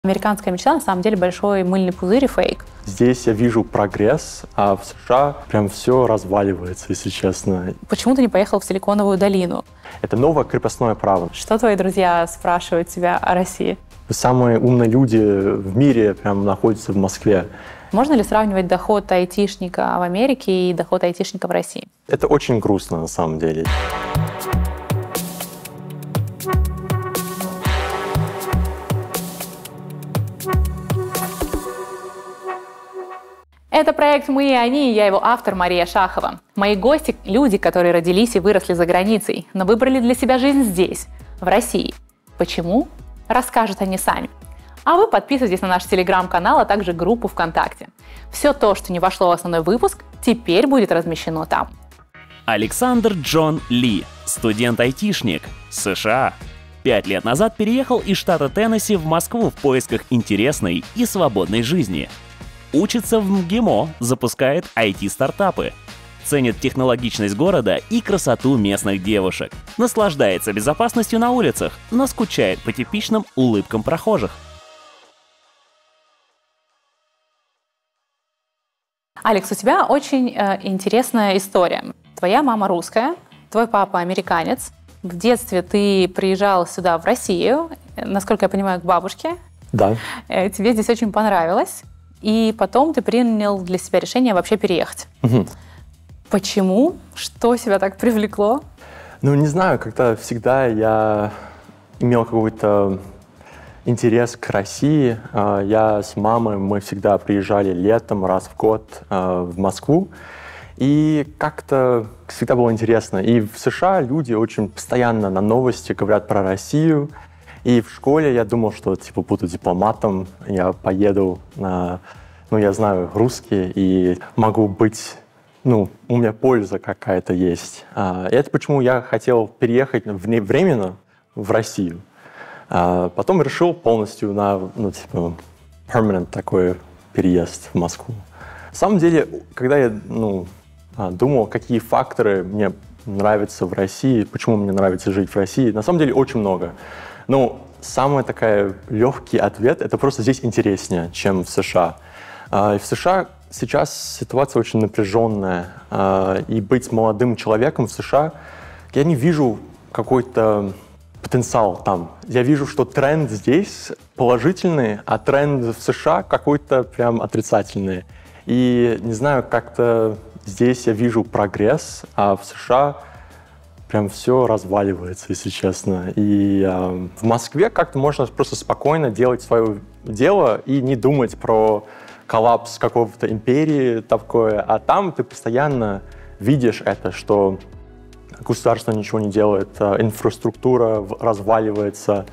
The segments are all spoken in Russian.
Американская мечта на самом деле большой мыльный пузырь и фейк. Здесь я вижу прогресс, а в США прям все разваливается, если честно. Почему ты не поехал в Силиконовую долину? Это новое крепостное право. Что твои друзья спрашивают тебя о России? Самые умные люди в мире прям находятся в Москве. Можно ли сравнивать доход айтишника в Америке и доход айтишника в России? Это очень грустно на самом деле. Это проект «Мы и они», и я его автор Мария Шахова. Мои гости – люди, которые родились и выросли за границей, но выбрали для себя жизнь здесь, в России. Почему? Расскажут они сами. А вы подписывайтесь на наш телеграм-канал, а также группу ВКонтакте. Все то, что не вошло в основной выпуск, теперь будет размещено там. Александр Джон Ли, студент-айтишник, США. 5 лет назад переехал из штата Теннесси в Москву в поисках интересной и свободной жизни. Учится в МГИМО, запускает IT-стартапы. Ценит технологичность города и красоту местных девушек. Наслаждается безопасностью на улицах, но скучает по типичным улыбкам прохожих. Алекс, у тебя очень интересная история. Твоя мама русская, твой папа американец. В детстве ты приезжал сюда, в Россию, насколько я понимаю, к бабушке. Да. Тебе здесь очень понравилось. И потом ты принял для себя решение вообще переехать. Угу. Почему? Что тебя так привлекло? Ну, не знаю, как-то всегда я имел какой-то интерес к России. Я с мамой, мы всегда приезжали летом раз в год в Москву. И как-то всегда было интересно. И в США люди очень постоянно на новости говорят про Россию. И в школе я думал, что типа буду дипломатом, я поеду я знаю русский и могу быть, у меня польза какая-то есть. Это почему я хотел переехать временно в Россию. Потом решил полностью на, permanent такой переезд в Москву. На самом деле, когда я, думал, какие факторы мне нравятся в России, почему мне нравится жить в России, на самом деле очень много. Самый такой легкий ответ – это просто здесь интереснее, чем в США. И в США сейчас ситуация очень напряженная. И быть молодым человеком в США, я не вижу какой-то потенциал там. Я вижу, что тренд здесь положительный, а тренд в США какой-то прям отрицательный. И не знаю, как-то здесь я вижу прогресс, а в США прям все разваливается, если честно. И в Москве как-то можно просто спокойно делать свое дело и не думать про коллапс какого-то империи такое. А там ты постоянно видишь это, что государство ничего не делает, инфраструктура разваливается.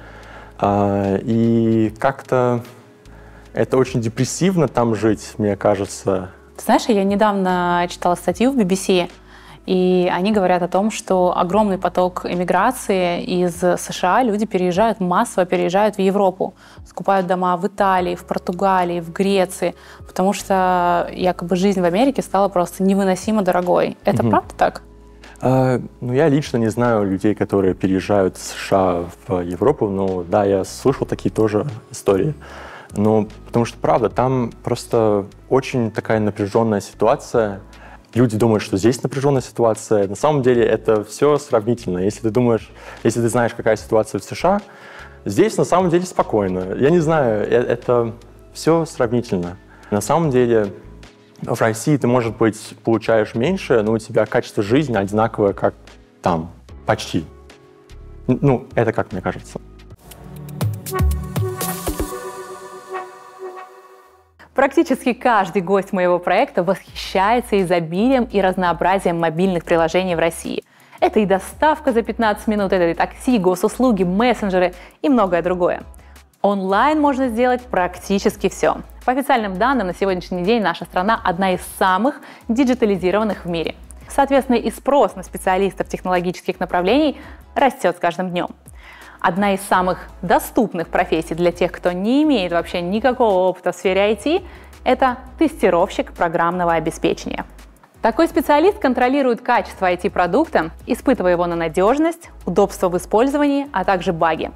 И как-то это очень депрессивно там жить, мне кажется. Ты знаешь, я недавно читала статью в BBC, и они говорят о том, что огромный поток эмиграции из США, люди массово переезжают в Европу, скупают дома в Италии, в Португалии, в Греции, потому что якобы жизнь в Америке стала просто невыносимо дорогой. Это правда так? Я лично не знаю людей, которые переезжают из США в Европу, но да, я слышал такие тоже истории. Потому что, правда, там просто очень такая напряженная ситуация. Люди думают, что здесь напряженная ситуация. На самом деле это все сравнительно. Если ты знаешь, какая ситуация в США, здесь на самом деле спокойно. Я не знаю, это все сравнительно. На самом деле в России ты, может быть, получаешь меньше, но у тебя качество жизни одинаковое, как там, почти. Это как мне кажется. Практически каждый гость моего проекта восхищается изобилием и разнообразием мобильных приложений в России. Это и доставка за 15 минут, это и такси, госуслуги, мессенджеры и многое другое. Онлайн можно сделать практически все. По официальным данным, на сегодняшний день наша страна одна из самых диджитализированных в мире. Соответственно, и спрос на специалистов технологических направлений растет с каждым днем. Одна из самых доступных профессий для тех, кто не имеет вообще никакого опыта в сфере IT, это тестировщик программного обеспечения. Такой специалист контролирует качество IT-продукта, испытывая его на надежность, удобство в использовании, а также баги.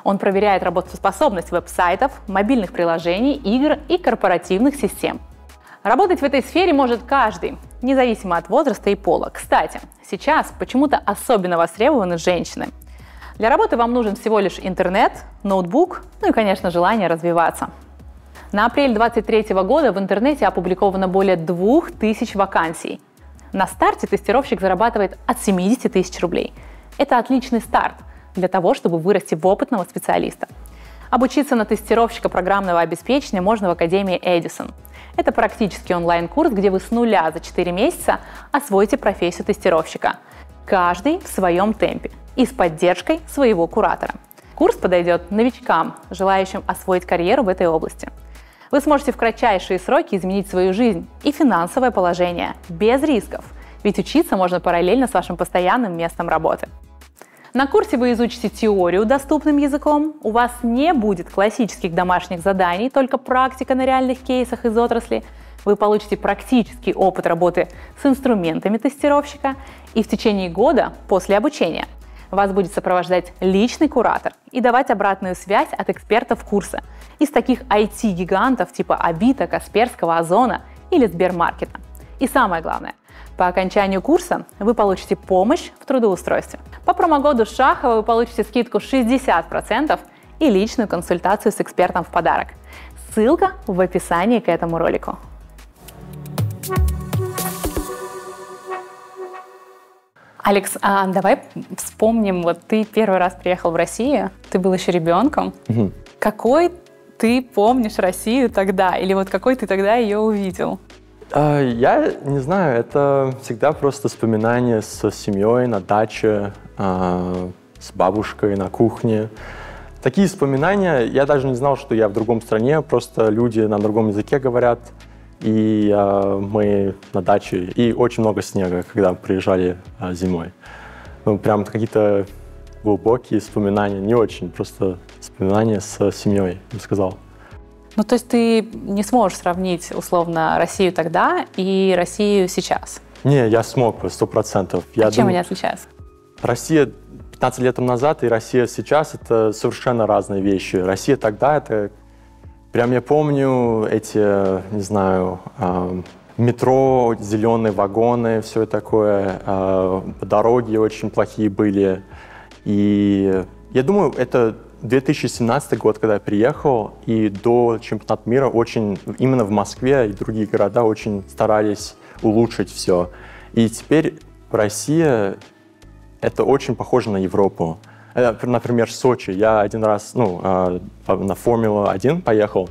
Он проверяет работоспособность веб-сайтов, мобильных приложений, игр и корпоративных систем. Работать в этой сфере может каждый, независимо от возраста и пола. Кстати, сейчас почему-то особенно востребованы женщины. Для работы вам нужен всего лишь интернет, ноутбук, ну и, конечно, желание развиваться. На апрель 2023 года в интернете опубликовано более 2000 вакансий. На старте тестировщик зарабатывает от 70 тысяч рублей. Это отличный старт для того, чтобы вырасти в опытного специалиста. Обучиться на тестировщика программного обеспечения можно в Академии Edison. Это практически онлайн-курс, где вы с нуля за 4 месяца освоите профессию тестировщика. Каждый в своем темпе и с поддержкой своего куратора. Курс подойдет новичкам, желающим освоить карьеру в этой области. Вы сможете в кратчайшие сроки изменить свою жизнь и финансовое положение без рисков, ведь учиться можно параллельно с вашим постоянным местом работы. На курсе вы изучите теорию доступным языком, у вас не будет классических домашних заданий, только практика на реальных кейсах из отрасли. Вы получите практический опыт работы с инструментами тестировщика, и в течение года после обучения вас будет сопровождать личный куратор и давать обратную связь от экспертов курса из таких IT-гигантов типа Авито, Касперского, Озона или Сбермаркета. И самое главное, по окончанию курса вы получите помощь в трудоустройстве. По промокоду Шахова вы получите скидку 60% и личную консультацию с экспертом в подарок. Ссылка в описании к этому ролику. Алекс, давай вспомним, вот ты первый раз приехал в Россию, ты был еще ребенком. Угу. Какой ты помнишь Россию тогда? Или вот какой ты тогда ее увидел? Я не знаю, это всегда просто вспоминания с семьей на даче, с бабушкой на кухне. Такие вспоминания, я даже не знал, что я в другом стране, просто люди на другом языке говорят. И мы на даче, и очень много снега, когда приезжали зимой. Ну, прям какие-то глубокие вспоминания, не очень, просто вспоминания с семьей, я бы сказал. Ну, то есть ты не сможешь сравнить, условно, Россию тогда и Россию сейчас? Не, я смог, 100%. Чем они отличаются? Россия 15 лет назад и Россия сейчас — это совершенно разные вещи. Россия тогда — это... Прям я помню эти, не знаю, метро, зеленые вагоны, все такое, дороги очень плохие были. И я думаю, это 2017 год, когда я приехал, и до чемпионата мира очень, именно в Москве и другие города очень старались улучшить все. И теперь Россия, это очень похоже на Европу. Например, Сочи. Я один раз на Формулу-1 поехал,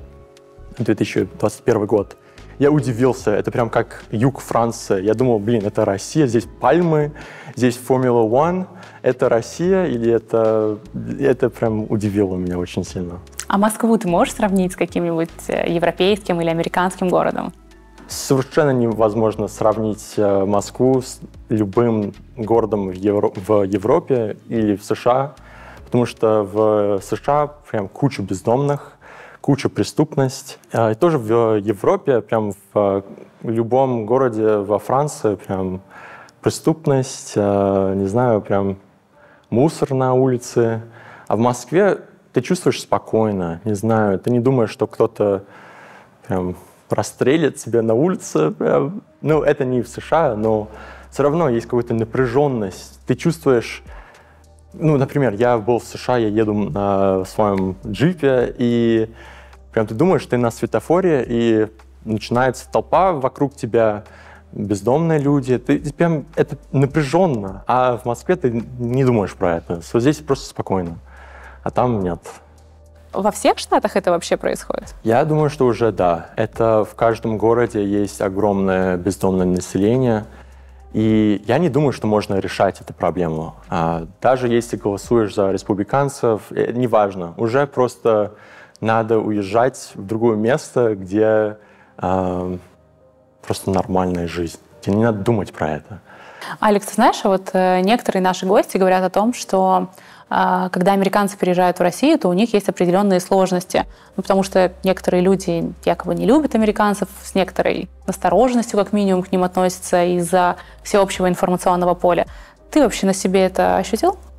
2021 год. Я удивился, это прям как юг Франции. Я думал, это Россия, здесь пальмы, здесь Формула-1. Это Россия или это прям удивило меня очень сильно. А Москву ты можешь сравнить с каким-нибудь европейским или американским городом? Совершенно невозможно сравнить Москву с любым городом в Европе или в США, потому что в США прям куча бездомных, куча преступности. И тоже в Европе, прям в любом городе во Франции, прям преступность, не знаю, прям мусор на улице. А в Москве ты чувствуешь спокойно, не знаю, ты не думаешь, что кто-то прям расстрелят тебя на улице. Прям. Ну, это не в США, но все равно есть какая-то напряженность. Ты чувствуешь... Ну, например, я был в США, я еду на своем джипе, и прям ты думаешь, ты на светофоре, и начинается толпа вокруг тебя, бездомные люди. Прям это напряженно. А в Москве ты не думаешь про это. Вот здесь просто спокойно. А там нет. Во всех штатах это вообще происходит? Я думаю, что уже да. Это в каждом городе есть огромное бездомное население. И я не думаю, что можно решать эту проблему. Даже если голосуешь за республиканцев, неважно. Уже просто надо уезжать в другое место, где просто нормальная жизнь. Тебе не надо думать про это. Алекс, ты знаешь, вот некоторые наши гости говорят о том, что когда американцы приезжают в Россию, то у них есть определенные сложности. Ну, потому что некоторые люди якобы не любят американцев, с некоторой осторожностью, как минимум, к ним относятся из-за всеобщего информационного поля. Ты вообще на себе это ощутил?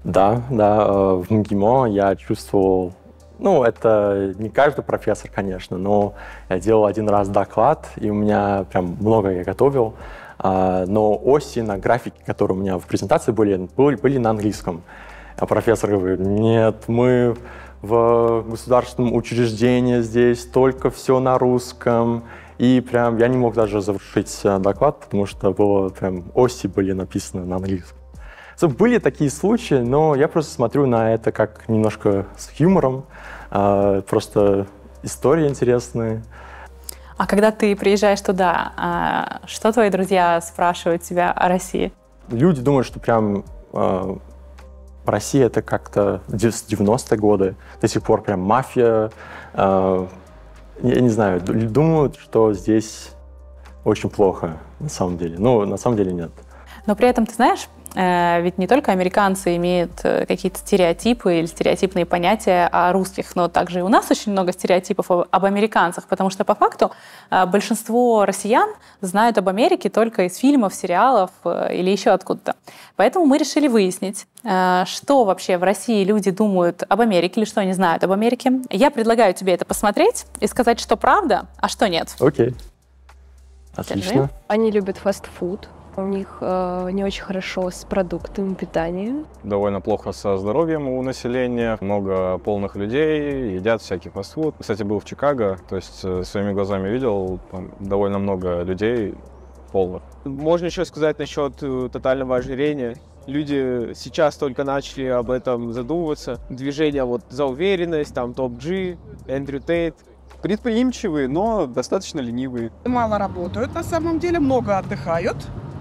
Да, в МГИМО я чувствовал, ну, это не каждый профессор, конечно, но я делал один раз доклад, и у меня прям много я готовил, но оси на графике, которые у меня в презентации были на английском. А профессор говорит: нет, мы в государственном учреждении здесь, только все на русском. И прям я не мог даже завершить доклад, потому что прям оси были написаны на английском. Были такие случаи, но я просто смотрю на это как немножко с юмором, просто истории интересные. А когда ты приезжаешь туда, что твои друзья спрашивают тебя о России? Люди думают, что прям Россия это как-то с 90-е годы, до сих пор прям мафия. Я не знаю, думают, что здесь очень плохо на самом деле. Ну, на самом деле нет. Но при этом, ты знаешь, ведь не только американцы имеют какие-то стереотипы или стереотипные понятия о русских, но также и у нас очень много стереотипов об американцах, потому что по факту большинство россиян знают об Америке только из фильмов, сериалов или еще откуда-то. Поэтому мы решили выяснить, что вообще в России люди думают об Америке или что они знают об Америке. Я предлагаю тебе это посмотреть и сказать, что правда, а что нет. Окей. Отлично. Они любят фастфуд. У них не очень хорошо с продуктами питания. Довольно плохо со здоровьем у населения. Много полных людей, едят всякий фастфуд. Кстати, был в Чикаго, то есть своими глазами видел, там довольно много людей полных. Можно еще сказать насчет тотального ожирения. Люди сейчас только начали об этом задумываться. Движение вот за уверенность, там топ-G, Эндрю Тейт. Предприимчивые, но достаточно ленивые. Мало работают, на самом деле, много отдыхают.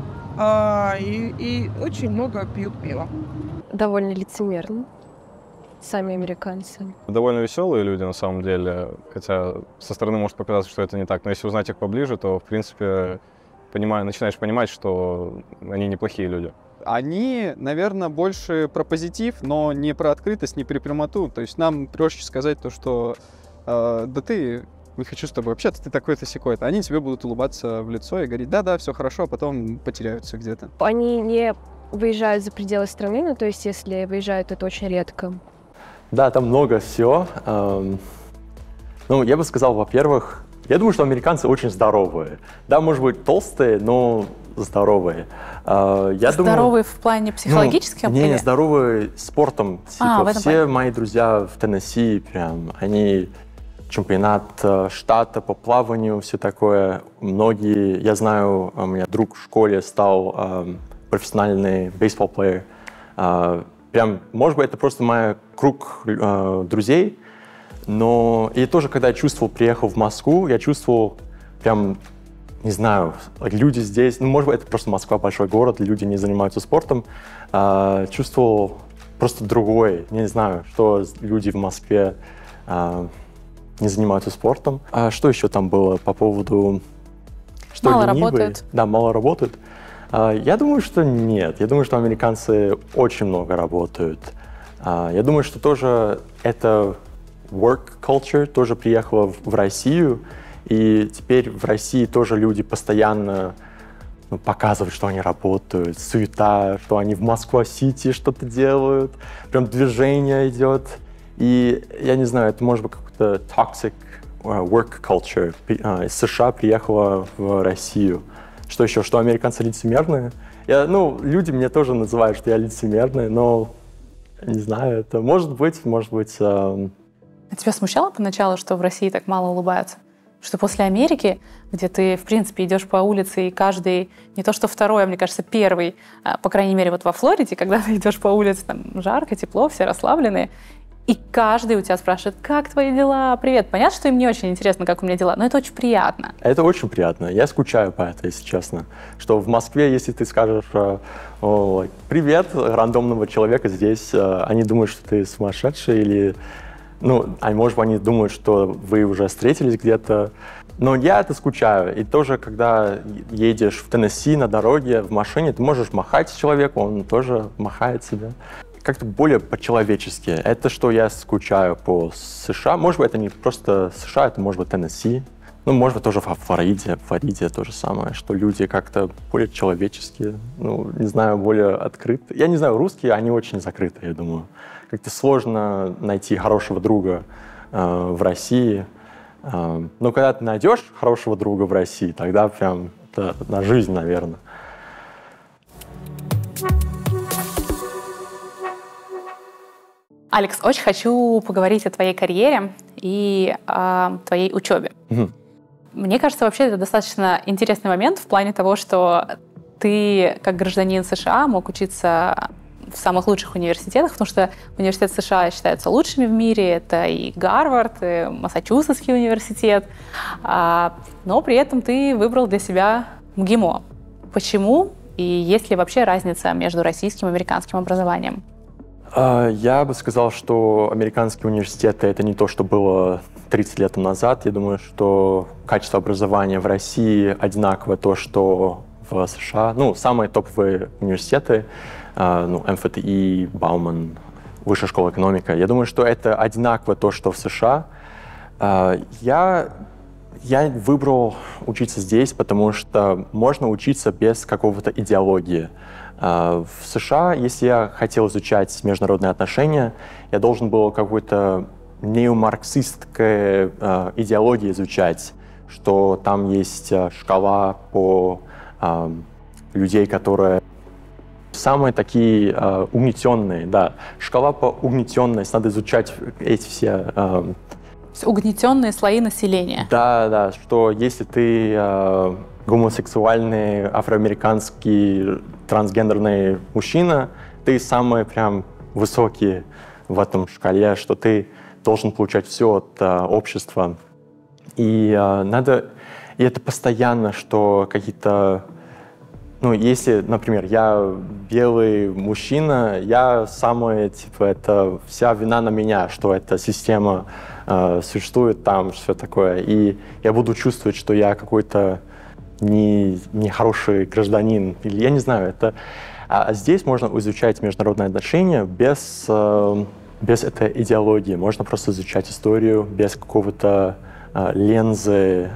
И очень много пьют пиво. Довольно лицемерно. Сами американцы. Довольно веселые люди, на самом деле. Хотя со стороны может показаться, что это не так. Но если узнать их поближе, то, в принципе, начинаешь понимать, что они неплохие люди. Они, наверное, больше про позитив, но не про открытость, не про прямоту. То есть нам проще сказать то, что да ты... не хочу с тобой общаться, ты такой-то сякой-то. Они тебе будут улыбаться в лицо и говорить: да-да, все хорошо, а потом потеряются где-то. Они не выезжают за пределы страны, ну, то есть если выезжают, это очень редко. Да, там много всего. Ну, я бы сказал, во-первых, я думаю, что американцы очень здоровые. Да, может быть, толстые, но здоровые. Здоровые в плане психологическом? Ну, не, здоровые спортом. Типа, все плане. мои друзья в Теннесси, прям, они... чемпионат штата по плаванию, все такое. Многие, я знаю, у меня друг в школе стал профессиональный бейсбол-плеер. Прям, может быть, это просто мой круг друзей, но и тоже, когда я приехал в Москву, я чувствовал прям, не знаю, люди здесь, ну, может быть, это просто Москва, большой город, люди не занимаются спортом, чувствовал просто другое, не знаю, что люди в Москве не занимаются спортом. А что еще там было по поводу... Что мало ленивые? Работают. Да, мало работают. Я думаю, что нет. Я думаю, что американцы очень много работают. Я думаю, что тоже это work culture тоже приехала в Россию. И теперь в России тоже люди постоянно показывают, что они работают. Суета, что они в Москва-Сити что-то делают. Прям движение идет. И я не знаю, это может быть какой-то toxic work culture. Из США приехала в Россию. Что еще? Что американцы лицемерные? Люди меня тоже называют, что я лицемерный, но не знаю, это может быть. А тебя смущало поначалу, что в России так мало улыбаются? Что после Америки, где ты, в принципе, идешь по улице, и каждый, не то что второй, а мне кажется, первый, по крайней мере, вот во Флориде, когда ты идешь по улице, там жарко, тепло, все расслабленные, и каждый у тебя спрашивает: как твои дела, привет. Понятно, что им не очень интересно, как у меня дела, но это очень приятно. Это очень приятно. Я скучаю по это, если честно. Что в Москве, если ты скажешь привет рандомного человека здесь, они думают, что ты сумасшедший или... может быть, они думают, что вы уже встретились где-то. Но я это скучаю. И тоже, когда едешь в Теннесси на дороге, в машине, ты можешь махать человеку, он тоже махает себе. Как-то более по-человечески. Это что я скучаю по США. Может быть, это не просто США, это может быть Теннесси. Ну, может быть, тоже в Флориде то же самое, что люди как-то более человеческие, ну, не знаю, более открыты. Я не знаю, русские, они очень закрыты, я думаю. Как-то сложно найти хорошего друга в России. Но когда ты найдешь хорошего друга в России, тогда прям это на жизнь, наверное. Алекс, очень хочу поговорить о твоей карьере и о твоей учебе. Мне кажется, вообще это достаточно интересный момент в плане того, что ты, как гражданин США, мог учиться в самых лучших университетах, потому что университет США считаются лучшими в мире. Это и Гарвард, и Массачусетский университет. Но при этом ты выбрал для себя МГИМО. Почему? И есть ли вообще разница между российским и американским образованием? Я бы сказал, что американские университеты — это не то, что было 30 лет назад. Я думаю, что качество образования в России одинаково то, что в США. Ну, самые топовые университеты, МФТИ, Бауман, Высшая школа экономика. Я думаю, что это одинаково то, что в США. Я выбрал учиться здесь, потому что можно учиться без какого-то идеологии. В США, если я хотел изучать международные отношения, я должен был какой-то неомарксистской идеологии изучать, что там есть шкала по людей, которые самые такие угнетенные, да, шкала по угнетенности, надо изучать эти все... Угнетенные слои населения. Да, что если ты гомосексуальный, афроамериканский, трансгендерный мужчина, ты самый прям высокий в этом шкале, что ты должен получать все от общества. И это постоянно, что какие-то... Ну, если, например, я белый мужчина, это вся вина на меня, что эта система существует там, все такое. И я буду чувствовать, что я какой-то нехороший гражданин. Или я не знаю, это... А здесь можно изучать международные отношения без этой идеологии. Можно просто изучать историю без какого-то лензы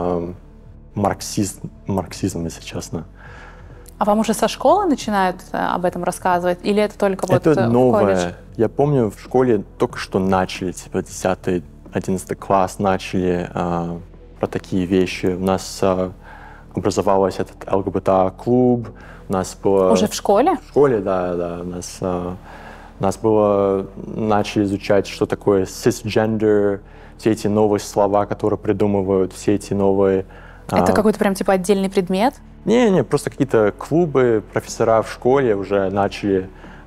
марксизма, если честно. А вам уже со школы начинают об этом рассказывать? Или это только вот это новое. В колледже? Я помню, в школе только что начали, 10-11 класс начали про такие вещи. У нас образовался этот ЛГБТ-клуб. У нас было... Уже в школе? В школе, да. У нас было... Начали изучать, что такое cisgender, все эти новые слова, которые придумывают, все эти новые... Это какой-то прям типа отдельный предмет? Не, просто какие-то клубы, профессора в школе уже начали,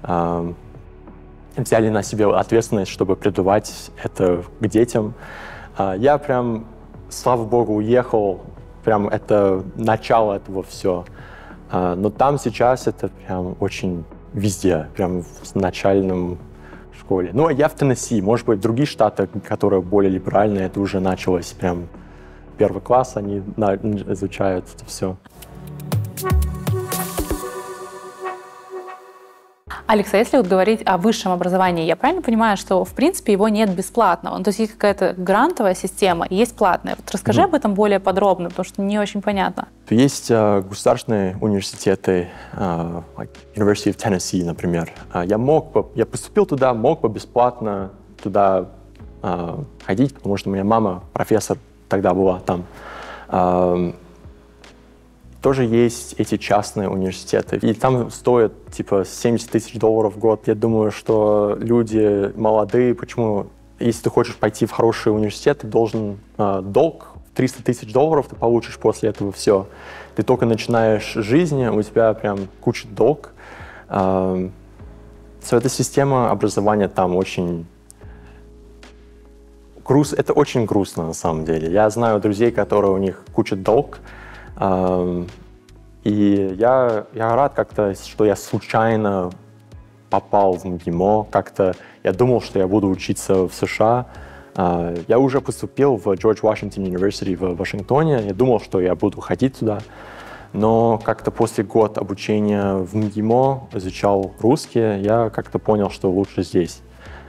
взяли на себя ответственность, чтобы преподавать это к детям. Я прям, слава богу, уехал, прям это начало этого все. Но там сейчас это прям очень везде, прям в начальном школе. Ну, я в Теннесси, может быть, другие штаты, которые более либеральные, это уже началось прям первый класс, они изучают это все. Алекс, а если вот говорить о высшем образовании, я правильно понимаю, что в принципе его нет бесплатного? Ну, то есть есть какая-то грантовая система и есть платная. Вот расскажи об этом более подробно, потому что не очень понятно. Есть государственные университеты, University of Tennessee, например. Я поступил туда, мог бы бесплатно туда ходить, потому что моя мама профессор тогда была там. Тоже есть эти частные университеты. И там стоит типа $70 тысяч в год. Я думаю, что люди молодые, почему, если ты хочешь пойти в хороший университет, ты должен долг $300 тысяч ты получишь после этого все. Ты только начинаешь жизнь, у тебя прям куча долг. Эта система образования там очень... Это очень грустно на самом деле. Я знаю друзей, которые у них куча долг. И я рад как-то, что я случайно попал в МГИМО. Как-то я думал, что я буду учиться в США. Я уже поступил в George Washington University в Вашингтоне. Я думал, что я буду ходить туда. Но как-то после года обучения в МГИМО, изучал русский, я как-то понял, что лучше здесь.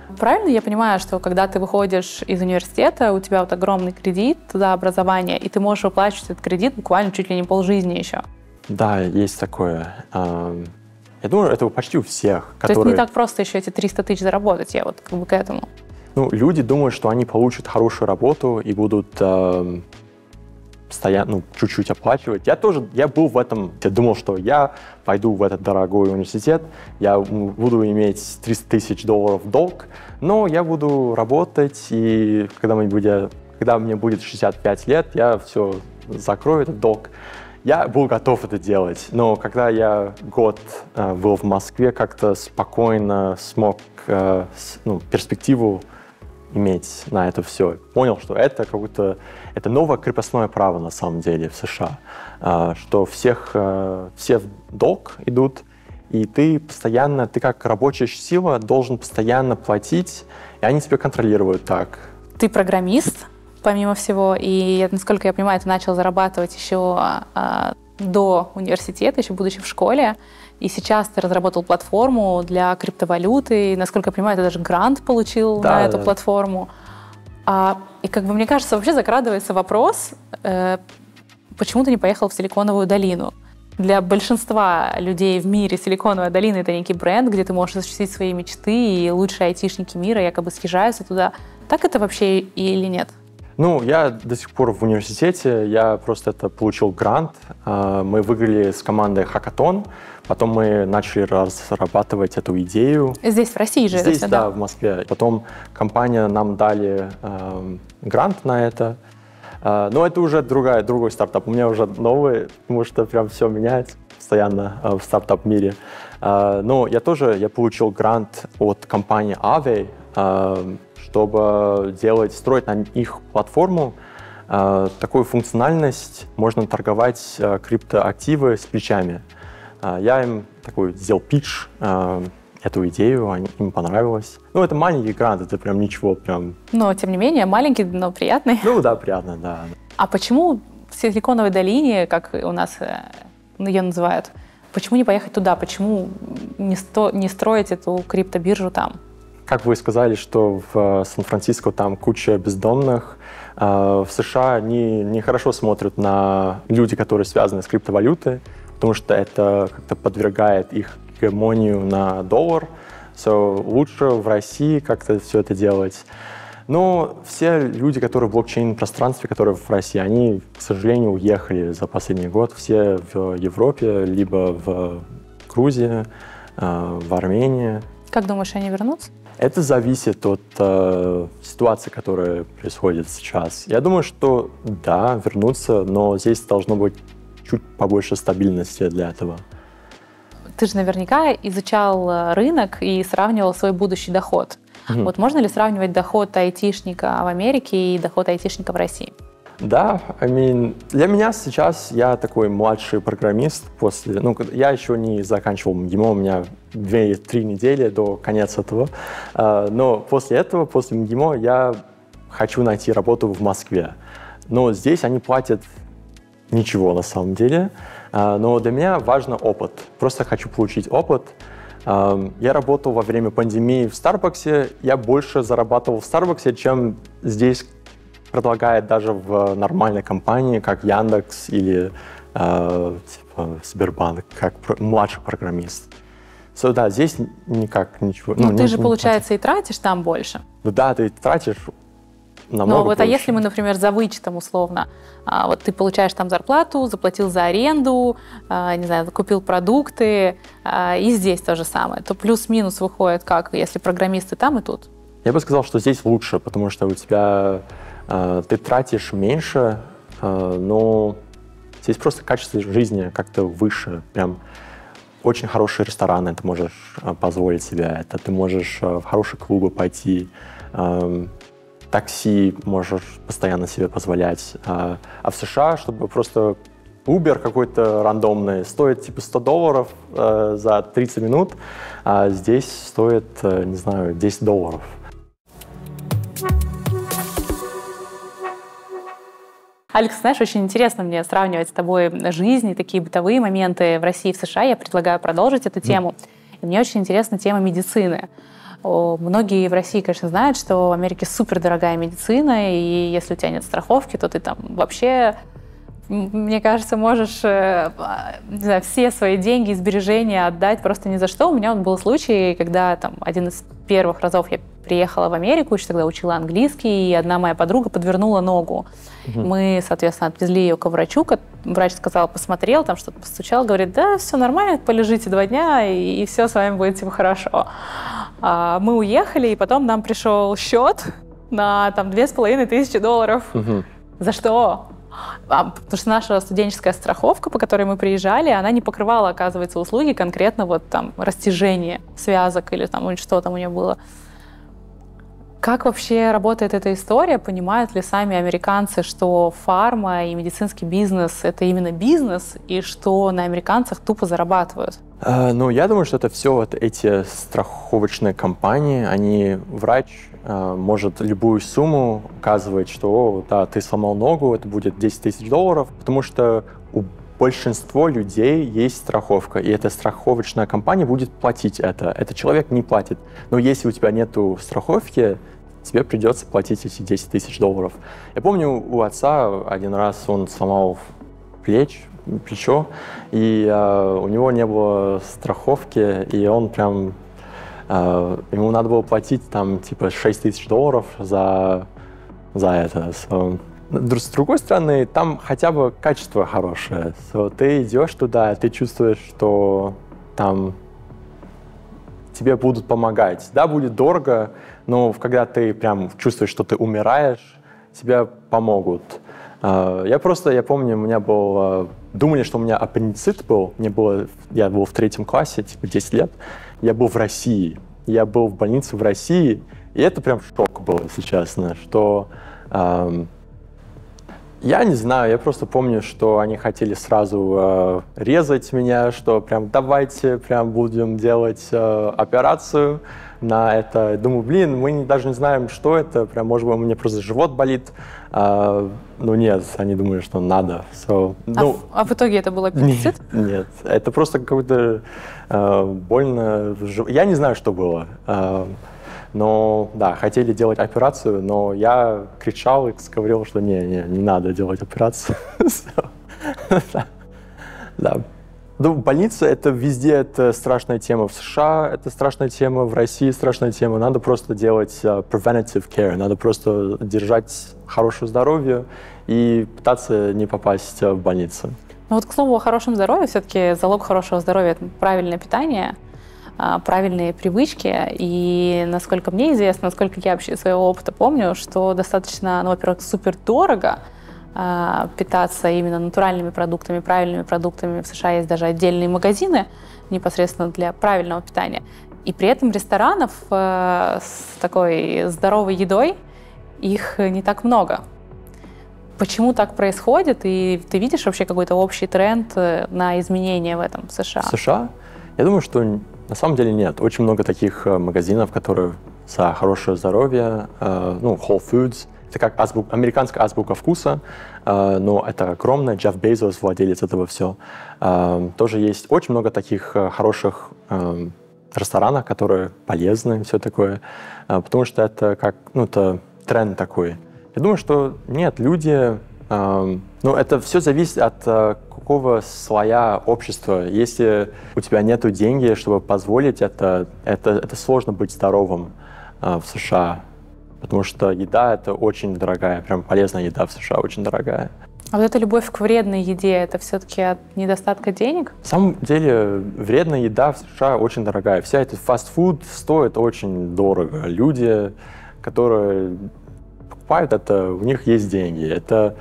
Правильно я понимаю, что когда ты выходишь из университета, у тебя вот огромный кредит за образование, и ты можешь выплачивать этот кредит буквально чуть ли не полжизни еще? Да, есть такое. Я думаю, это почти у всех, То есть не так просто еще эти 300 тысяч заработать, я вот как бы к этому. Ну, люди думают, что они получат хорошую работу и будут постоянно, чуть-чуть оплачивать. Я был в этом, я думал, что я пойду в этот дорогой университет, я буду иметь $300 000 долг, но я буду работать, и когда мне будет 65 лет, я все закрою этот долг. Я был готов это делать, но когда я год был в Москве, как-то спокойно смог перспективу иметь на это все. Понял, что это новое крепостное право на самом деле в США, что все в долг идут, и ты как рабочая сила должен постоянно платить, и они тебя контролируют так. Ты программист, помимо всего, и, насколько я понимаю, ты начал зарабатывать еще до университета, еще будучи в школе, и сейчас ты разработал платформу для криптовалюты, и, насколько я понимаю, ты даже грант получил на эту платформу. И как бы мне кажется, вообще закрадывается вопрос, почему ты не поехал в Силиконовую долину? Для большинства людей в мире Силиконовая долина — это некий бренд, где ты можешь осуществить свои мечты, и лучшие айтишники мира якобы съезжаются туда. Так это вообще или нет? Я до сих пор в университете, я просто получил грант. Мы выиграли с командой хакатон, потом мы начали разрабатывать эту идею. Здесь, в России же? Здесь, да, в Москве. Потом компания нам дали грант на это. Но это уже другой стартап. У меня уже новый, потому что прям все меняется постоянно в стартап-мире. Но я получил грант от компании Aave, чтобы строить на их платформу такую функциональность, можно торговать криптоактивы с плечами. Я им сделал питч, эту идею, им понравилось. Это маленький грант, это прям ничего. Но, тем не менее, маленький, но приятный. Да, приятно, да. А почему в Силиконовой долине, как у нас ее называют, почему не поехать туда? Почему не строить эту криптобиржу там? Как вы сказали, что в Сан-Франциско там куча бездомных, в США не хорошо смотрят на люди, которые связаны с криптовалютой, потому что это как-то подвергает их гегемонию на доллар. Лучше в России как-то все это делать. Но все люди, которые в блокчейн-пространстве, которые в России, они, к сожалению, уехали за последний год. Все в Европе, либо в Грузии, в Армении. Как думаешь, они вернутся? Это зависит от ситуации, которая происходит сейчас. Я думаю, что да, вернутся, но здесь должно быть чуть побольше стабильности для этого. Ты же наверняка изучал рынок и сравнивал свой будущий доход. Вот можно ли сравнивать доход айтишника в Америке и доход айтишника в России? Да, для меня сейчас я такой младший программист. Я еще не заканчивал МГИМО, у меня 2-3 недели до конца этого. Но после этого, после МГИМО, я хочу найти работу в Москве. Но здесь они платят ничего на самом деле. Но для меня важен опыт. Просто хочу получить опыт. Я работал во время пандемии в Старбаксе. Я больше зарабатывал в Старбаксе, чем здесь предлагает даже в нормальной компании, как Яндекс или Сбербанк, как младший программист. Да, здесь никак ничего. Ты же, получается, и тратишь там больше. Да, ты тратишь намного больше. А если мы, например, за вычетом условно, ты получаешь там зарплату, заплатил за аренду, не знаю, купил продукты, и здесь то же самое, то плюс-минус выходит как, если программисты там и тут? Я бы сказал, что здесь лучше, потому что у тебя ты тратишь меньше, но здесь просто качество жизни как-то выше. Прям очень хорошие рестораны ты можешь позволить себе это. Ты можешь в хорошие клубы пойти, такси можешь постоянно себе позволять. А в США, чтобы просто Uber какой-то рандомный стоит типа $100 за 30 минут, а здесь стоит, не знаю, $10. Алекс, знаешь, очень интересно мне сравнивать с тобой жизнь, такие бытовые моменты в России и в США. Я предлагаю продолжить эту тему. И мне очень интересна тема медицины. Многие в России, конечно, знают, что в Америке супердорогая медицина, и если у тебя нет страховки, то ты там вообще, мне кажется, можешь не знаю, все свои деньги и сбережения отдать просто ни за что. У меня вот был случай, когда там один из первых разов я приехала в Америку, еще тогда учила английский, и одна моя подруга подвернула ногу. Мы, соответственно, отвезли ее к врачу. Врач сказал, посмотрел, там что-то постучал, говорит, да, все нормально, полежите 2 дня, и все с вами будет типа хорошо. Мы уехали, и потом нам пришел счет на там $2500. За что? Потому что наша студенческая страховка, по которой мы приезжали, она не покрывала, оказывается, услуги конкретно вот там растяжение связок или там что там у нее было. Как вообще работает эта история? Понимают ли сами американцы, что фарма и медицинский бизнес — это именно бизнес, и что на американцах тупо зарабатывают? Ну, я думаю, что это все вот эти страховочные компании, врач может любую сумму указывать, что да, ты сломал ногу, это будет $10 000, потому что у большинства людей есть страховка, и эта страховочная компания будет платить это. Этот человек не платит. Но если у тебя нету страховки, тебе придется платить эти $10 000. Я помню, у отца один раз он сломал плечо, и у него не было страховки, и он прям... ему надо было платить там типа $6000 за это. С другой стороны, там хотя бы качество хорошее. Ты идешь туда, ты чувствуешь, что там тебе будут помогать. Да, будет дорого, но когда ты прям чувствуешь, что ты умираешь, тебе помогут. Я помню, у меня был... Думали, что у меня аппендицит был. Я был в 3 классе, типа 10 лет. Я был в России. Я был в больнице в России. И это прям шок был, если честно, что... Я не знаю, я просто помню, что они хотели сразу резать меня, что прям давайте прям будем делать операцию на это. Думаю, мы даже не знаем, что это, прям, может быть, у меня просто живот болит. Но нет, они думали, что надо. А в итоге это был аппендицит? Нет, это просто какое-то больно. Я не знаю, что было. Но, да, хотели делать операцию, но я кричал и говорил, что не надо делать операцию. Да. Ну, больница — это везде это страшная тема. В США это страшная тема, в России страшная тема. Надо просто делать preventative care, надо просто держать хорошее здоровье и пытаться не попасть в больницу. Ну вот, к слову, о хорошем здоровье, все-таки залог хорошего здоровья — это правильное питание, правильные привычки. И, насколько мне известно, насколько я вообще из своего опыта помню, что достаточно, во-первых, супер дорого питаться именно натуральными продуктами, правильными продуктами. В США есть даже отдельные магазины непосредственно для правильного питания. И при этом ресторанов с такой здоровой едой их не так много. Почему так происходит? И ты видишь вообще какой-то общий тренд на изменения в этом в США? В США? Я думаю, что на самом деле нет. Очень много таких магазинов, которые за хорошее здоровье, Whole Foods. Это как американская азбука вкуса, но это огромное. Джефф Безос, владелец этого все. Тоже есть очень много таких хороших ресторанов, которые полезны, все такое, потому что это как, это тренд такой. Я думаю, что нет, люди, это все зависит от какого слоя общества. Если у тебя нету денег, чтобы позволить это сложно быть здоровым в США. Потому что еда — это очень дорогая, прям полезная еда в США очень дорогая. А вот эта любовь к вредной еде, это все-таки от недостатка денег? На самом деле, вредная еда в США очень дорогая. Вся эта фастфуд стоит очень дорого. Люди, которые покупают это, у них есть деньги. Это,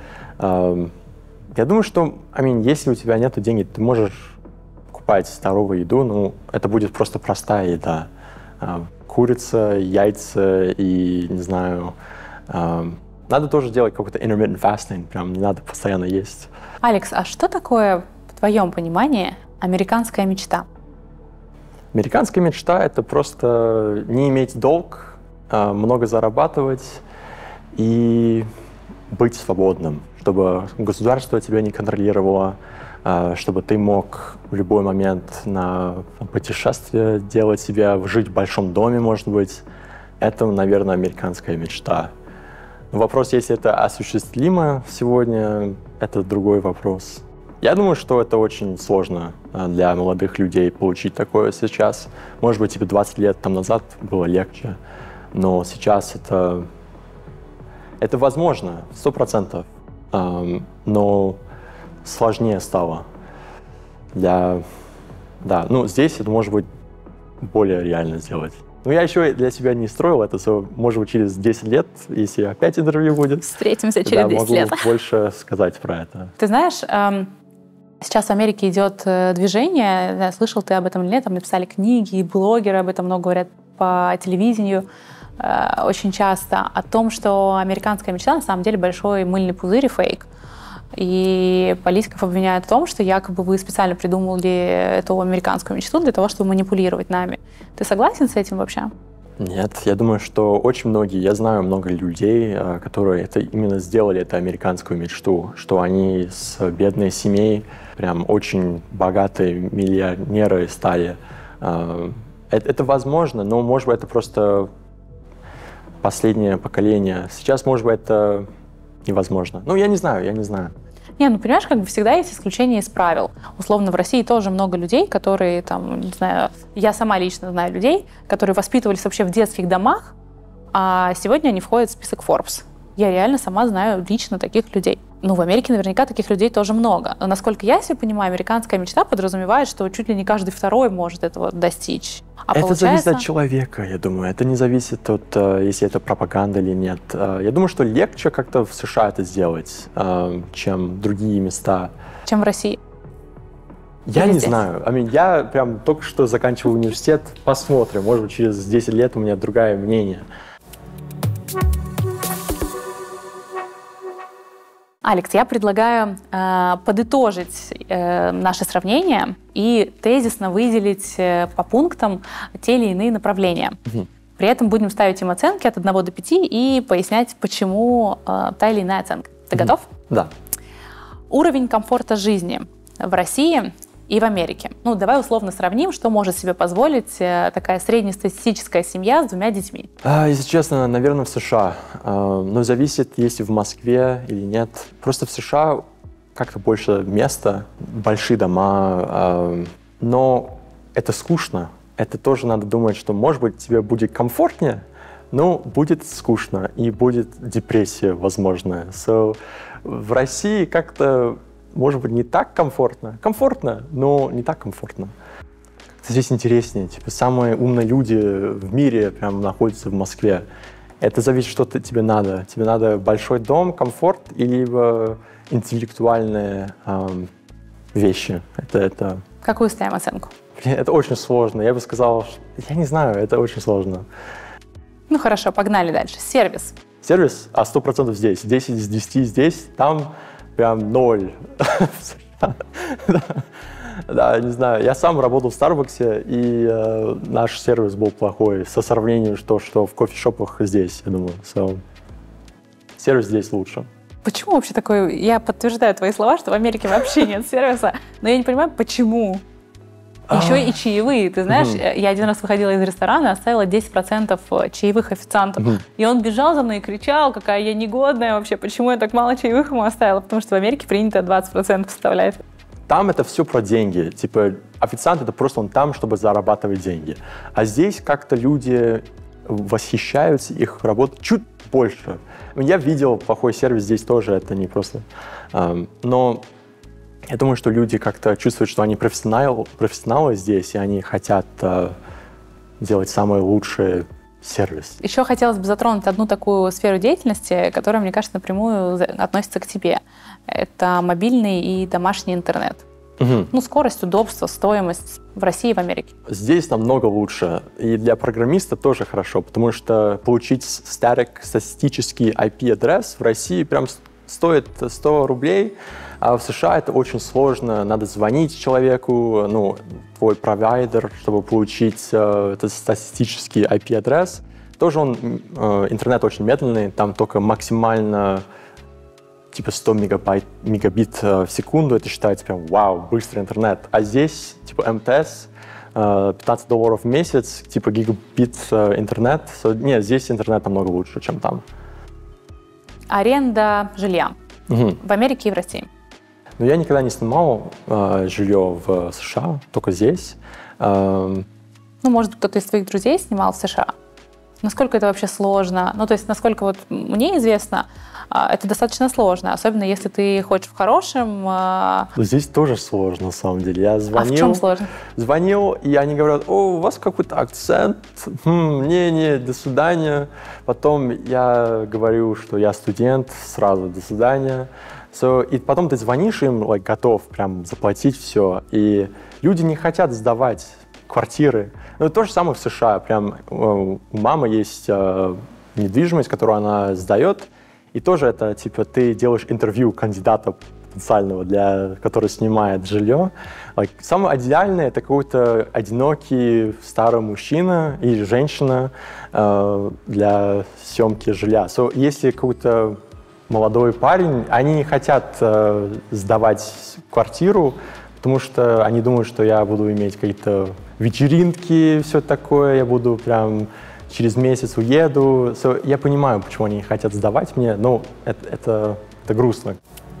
я думаю, что, если у тебя нет денег, ты можешь покупать здоровую еду, но это будет просто простая еда. Курица, яйца и, не знаю, надо тоже делать какой-то intermittent fasting, прям не надо постоянно есть. Алекс, а что такое, в твоем понимании, американская мечта? Американская мечта — это просто не иметь долг, много зарабатывать и быть свободным, чтобы государство тебя не контролировало, чтобы ты мог в любой момент на путешествие делать себя, жить в большом доме, может быть. Это, наверное, американская мечта. Но вопрос, если это осуществимо сегодня, это другой вопрос. Я думаю, что это очень сложно для молодых людей получить такое сейчас. Может быть, 20 лет там назад было легче, но сейчас это возможно, 100%, но сложнее стало. Да, ну здесь это может быть более реально сделать. Но я еще для себя не строил это, может быть, через 10 лет, если опять интервью будет. Встретимся через 10 лет. Могу больше сказать про это. Ты знаешь, сейчас в Америке идет движение, слышал ты об этом или нет, там написали книги, и блогеры об этом много говорят по телевидению очень часто, о том, что американская мечта на самом деле большой мыльный пузырь и фейк. И политиков обвиняют в том, что якобы вы специально придумали эту американскую мечту для того, чтобы манипулировать нами. Ты согласен с этим вообще? Нет, я думаю, что очень многие, я знаю много людей, которые именно сделали эту американскую мечту, что они с бедной семьей прям очень богатые миллионеры стали. Это возможно, но, может быть, это просто последнее поколение. Сейчас, может быть, это невозможно. Ну, я не знаю. Не, ну понимаешь, как бы всегда есть исключения из правил. Условно, в России тоже много людей, которые там, не знаю, я сама лично знаю людей, которые воспитывались вообще в детских домах, а сегодня они входят в список Forbes. Я реально сама знаю лично таких людей. Ну, в Америке наверняка таких людей тоже много. Но, насколько я себе понимаю, американская мечта подразумевает, что чуть ли не каждый второй может этого достичь. Это зависит от человека, я думаю. Это не зависит от, если это пропаганда или нет. Я думаю, что легче как-то в США это сделать, чем другие места. Чем в России? Я не знаю. Я прям только что заканчивал университет. Посмотрим. Может быть, через 10 лет у меня другое мнение. Алекс, я предлагаю подытожить наше сравнение и тезисно выделить по пунктам те или иные направления. При этом будем ставить им оценки от 1 до 5 и пояснять, почему та или иная оценка. Ты готов? Да. Уровень комфорта жизни в России и в Америке. Ну, давай условно сравним, что может себе позволить такая среднестатистическая семья с 2 детьми. Если честно, наверное, в США. Но зависит, есть в Москве или нет. Просто в США как-то больше места, большие дома, но это скучно. Это тоже надо думать, что, может быть, тебе будет комфортнее, но будет скучно и будет депрессия, возможно. В России как-то может быть, не так комфортно. Комфортно, но не так комфортно. Здесь интереснее. Самые умные люди в мире прям находятся в Москве. Это зависит, что тебе надо. Тебе надо большой дом, комфорт или интеллектуальные вещи. Какую ставим оценку? Это очень сложно. Я бы сказал, я не знаю, это очень сложно. Ну хорошо, погнали дальше. Сервис. Сервис? 100% здесь. 10 из 10 здесь, там прям 0. Да, не знаю. Я сам работал в Старбаксе, и наш сервис был плохой со сравнением, что в кофешопах здесь, я думаю. Сервис здесь лучше. Почему вообще такое? Я подтверждаю твои слова, что в Америке вообще нет сервиса, но я не понимаю, почему. Еще и чаевые. Ты знаешь, я один раз выходила из ресторана, оставила 10% чаевых официанту. И он бежал за мной и кричал, какая я негодная вообще, почему я так мало чаевых ему оставила. Потому что в Америке принято 20% вставлять. Там это все про деньги. Официант — это просто он там, чтобы зарабатывать деньги. А здесь как-то люди восхищаются их работой чуть больше. Я видел плохой сервис здесь тоже, это не просто. Но я думаю, что люди как-то чувствуют, что они профессионалы здесь, и они хотят делать самый лучший сервис. Еще хотелось бы затронуть одну такую сферу деятельности, которая, мне кажется, напрямую относится к тебе. Это мобильный и домашний интернет. Ну, скорость, удобство, стоимость в России и в Америке. Здесь намного лучше. И для программиста тоже хорошо, потому что получить статистический IP-адрес в России прям стоит 100 рублей, а в США это очень сложно. Надо звонить человеку, твой провайдер, чтобы получить этот статистический IP-адрес. Тоже интернет очень медленный, там только максимально типа 100 мегабит в секунду, это считается прям вау, быстрый интернет. А здесь типа МТС, $15 в месяц, типа гигабит интернет. Нет, здесь интернет намного лучше, чем там. Аренда жилья в Америке и в России. Но я никогда не снимал жилье в США, только здесь. Ну, может быть, кто-то из твоих друзей снимал в США. Насколько это вообще сложно? Ну, то есть, насколько вот мне известно, это достаточно сложно, особенно если ты хочешь в хорошем. Здесь тоже сложно, на самом деле. Я звонил. А в чем сложно? Звонил, и они говорят: о, у вас какой-то акцент. Не, до свидания. Потом я говорю, что я студент, сразу до свидания. И потом ты звонишь им, готов прям заплатить все, и люди не хотят сдавать квартиры. Ну, то же самое в США. Прям у мамы есть недвижимость, которую она сдает, и тоже это, типа, ты делаешь интервью кандидата потенциального, который снимает жилье. Самое идеальное — это какой-то одинокий старый мужчина или женщина для съемки жилья. Если какой-то молодой парень, они не хотят сдавать квартиру, потому что они думают, что я буду иметь какие-то вечеринки, все такое, я буду прям через месяц уеду. Я понимаю, почему они не хотят сдавать мне, но это грустно.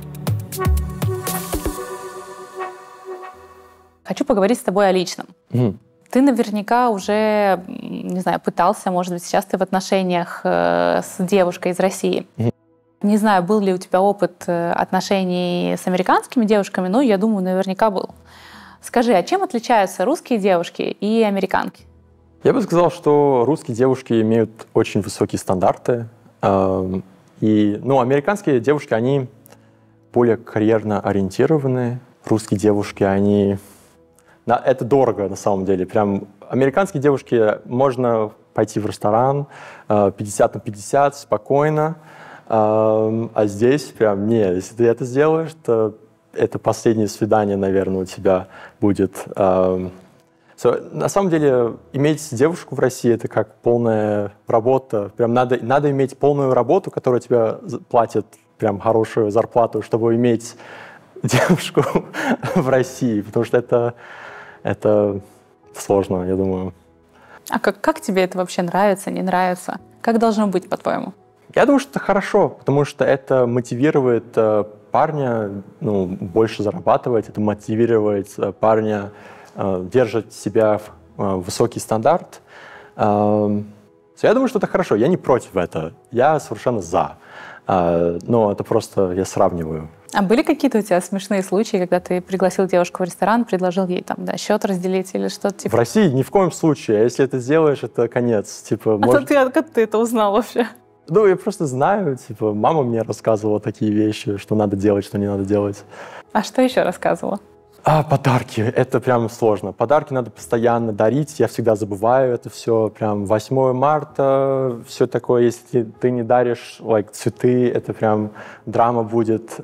Хочу поговорить с тобой о личном. Ты наверняка уже, не знаю, пытался, может быть, сейчас ты в отношениях с девушкой из России. Не знаю, был ли у тебя опыт отношений с американскими девушками, но я думаю, наверняка был. Скажи, а чем отличаются русские девушки и американки? Я бы сказал, что русские девушки имеют очень высокие стандарты. Американские девушки, они более карьерно ориентированы. Русские девушки, они... Это дорого, на самом деле. Прям американские девушки, можно пойти в ресторан 50 на 50, спокойно. А здесь прям нет. Если ты это сделаешь, то это последнее свидание, наверное, у тебя будет. На самом деле, иметь девушку в России — это как полная работа. Прям надо иметь полную работу, которая тебе платит прям хорошую зарплату, чтобы иметь девушку в России, потому что это сложно, я думаю. А как тебе это вообще нравится, не нравится? Как должно быть, по-твоему? Я думаю, что это хорошо, потому что это мотивирует парня больше зарабатывать, это мотивирует парня держать себя в высокий стандарт. Я думаю, что это хорошо. Я не против этого. Я совершенно за. Но это просто я сравниваю. А были какие-то у тебя смешные случаи, когда ты пригласил девушку в ресторан, предложил ей счет разделить или что-то типа? В России ни в коем случае. Если это сделаешь, это конец. Как ты это узнал вообще? Я просто знаю. Мама мне рассказывала такие вещи, что надо делать, что не надо делать. А что еще рассказывала? Подарки. Это прям сложно. Подарки надо постоянно дарить. Я всегда забываю это все. Прям 8 марта, все такое. Если ты не даришь цветы, это прям драма будет.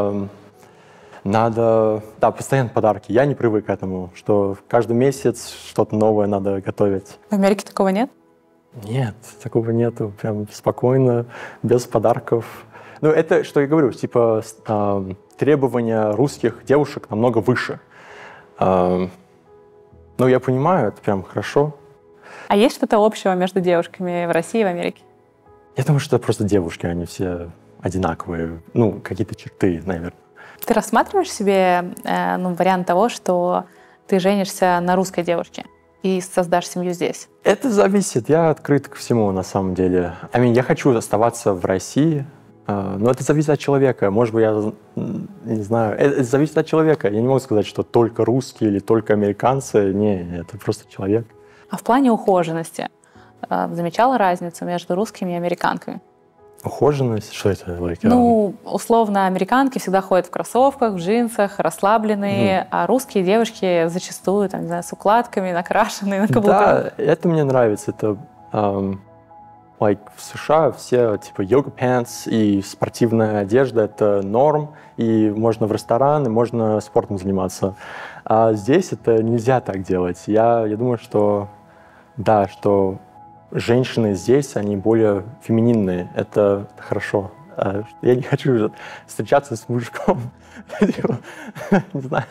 Надо... постоянно подарки. Я не привык к этому, что каждый месяц что-то новое надо готовить. В Америке такого нет? Нет, такого нету. Прям спокойно, без подарков. Это, что я говорю, требования русских девушек намного выше. Я понимаю, это прям хорошо. А есть что-то общего между девушками в России и в Америке? Я думаю, что это просто девушки, они все одинаковые. Какие-то черты, наверное. Ты рассматриваешь себе вариант того, что ты женишься на русской девушке и создашь семью здесь? Это зависит. Я открыт ко всему, на самом деле. Я хочу оставаться в России, но это зависит от человека. Может быть, я не знаю. Это зависит от человека. Я не могу сказать, что только русские или только американцы. Не, это просто человек. А в плане ухоженности замечала разницу между русскими и американками? Ухоженность? Что это? Условно, американки всегда ходят в кроссовках, в джинсах, расслабленные, а русские девушки зачастую, с укладками, накрашенные, на каблуках. Да, это мне нравится. Это в США все йога-пэнтс и спортивная одежда — это норм, и можно в ресторан, и можно спортом заниматься. А здесь это нельзя так делать. Я думаю, что женщины здесь, они более фемининные. Это хорошо. Я не хочу уже встречаться с мужиком. Не знаю.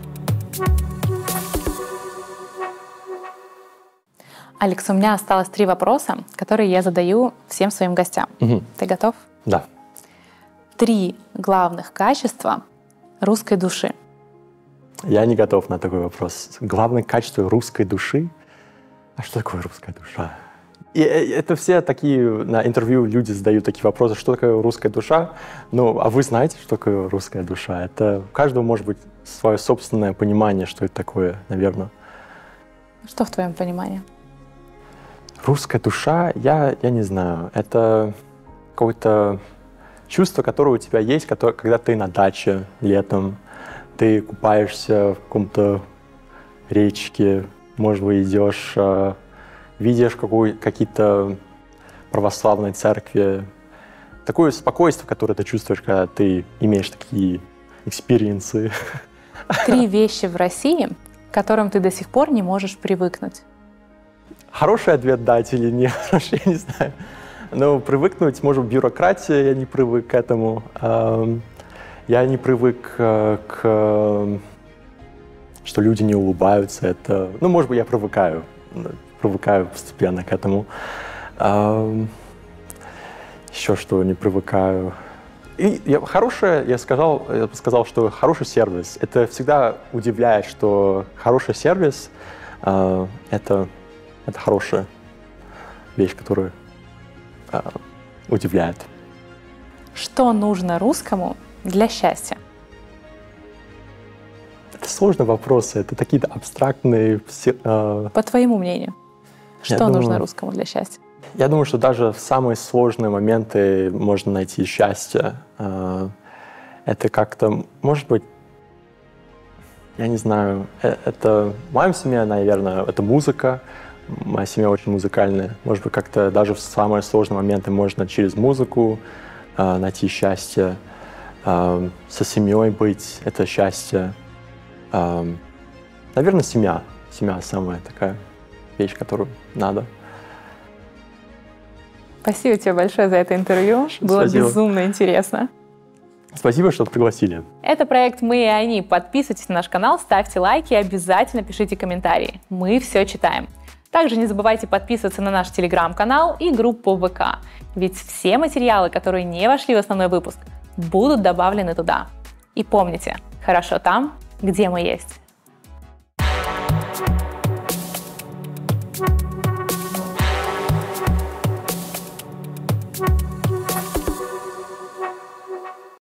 Алекс, у меня осталось 3 вопроса, которые я задаю всем своим гостям. Ты готов? Да. 3 главных качества русской души. Я не готов на такой вопрос. Главное качество русской души? А что такое русская душа? И это все такие на интервью люди задают такие вопросы, что такое русская душа? Ну, а вы знаете, что такое русская душа? Это у каждого может быть свое собственное понимание, что это такое, наверное. Что в твоем понимании? Русская душа, я не знаю, это какое-то чувство, которое у тебя есть, когда ты на даче летом, ты купаешься в каком-то речке, может быть, идешь, видишь какие-то православные церкви. Такое спокойствие, которое ты чувствуешь, когда ты имеешь такие экспириенсы. 3 вещи в России, к которым ты до сих пор не можешь привыкнуть. Хороший ответ дать или не хороший, я не знаю. Но привыкнуть, может быть, бюрократия, я не привык к этому. Я не привык что люди не улыбаются. Это, ну, может быть, я привыкаю постепенно к этому. Еще что не привыкаю. И я бы сказал, что хороший сервис. Это всегда удивляет, что хороший сервис это хорошая вещь, которая удивляет. Что нужно русскому для счастья? Это сложные вопросы, это такие абстрактные. По твоему мнению, что нужно русскому для счастья? Я думаю, что даже в самые сложные моменты можно найти счастье. Это как-то, может быть, я не знаю, это в моей семье, наверное, это музыка. Моя семья очень музыкальная. Может быть, как-то даже в самые сложные моменты можно через музыку найти счастье. Со семьей быть — это счастье. Наверное, семья. Семья самая такая вещь, которую надо. Спасибо тебе большое за это интервью. Было безумно интересно. Спасибо, что пригласили. Это проект «Мы и они». Подписывайтесь на наш канал, ставьте лайки и обязательно пишите комментарии. Мы все читаем. Также не забывайте подписываться на наш телеграм-канал и группу ВК. Ведь все материалы, которые не вошли в основной выпуск, будут добавлены туда. И помните, хорошо там, где мы есть.